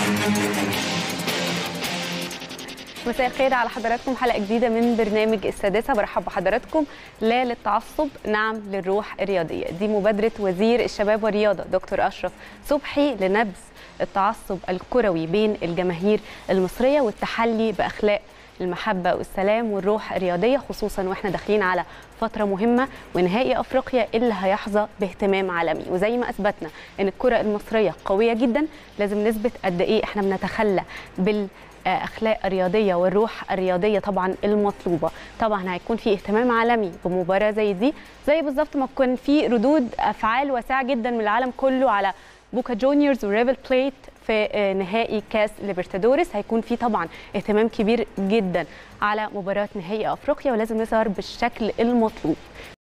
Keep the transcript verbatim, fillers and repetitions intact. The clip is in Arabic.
مساء الخير على حضراتكم، حلقة جديدة من برنامج السادسة. برحب بحضراتكم. لا للتعصب، نعم للروح الرياضية. دي مبادرة وزير الشباب والرياضة دكتور أشرف صبحي لنبذ التعصب الكروي بين الجماهير المصرية والتحلي بأخلاق المحبة والسلام والروح الرياضية، خصوصا واحنا داخلين على فترة مهمة ونهائي أفريقيا اللي هيحظى باهتمام عالمي. وزي ما أثبتنا إن الكرة المصرية قوية جدا، لازم نثبت قد إيه احنا بنتخلى بال اخلاق الرياضيه والروح الرياضيه طبعا المطلوبه. طبعا هيكون في اهتمام عالمي بمباراه زي دي، زي بالظبط ما كان في ردود افعال واسعه جدا من العالم كله على بوكا جونيورز وريفل بليت في نهائي كاس ليبرتادوريس. هيكون في طبعا اهتمام كبير جدا على مباراه نهائي افريقيا، ولازم نظهر بالشكل المطلوب.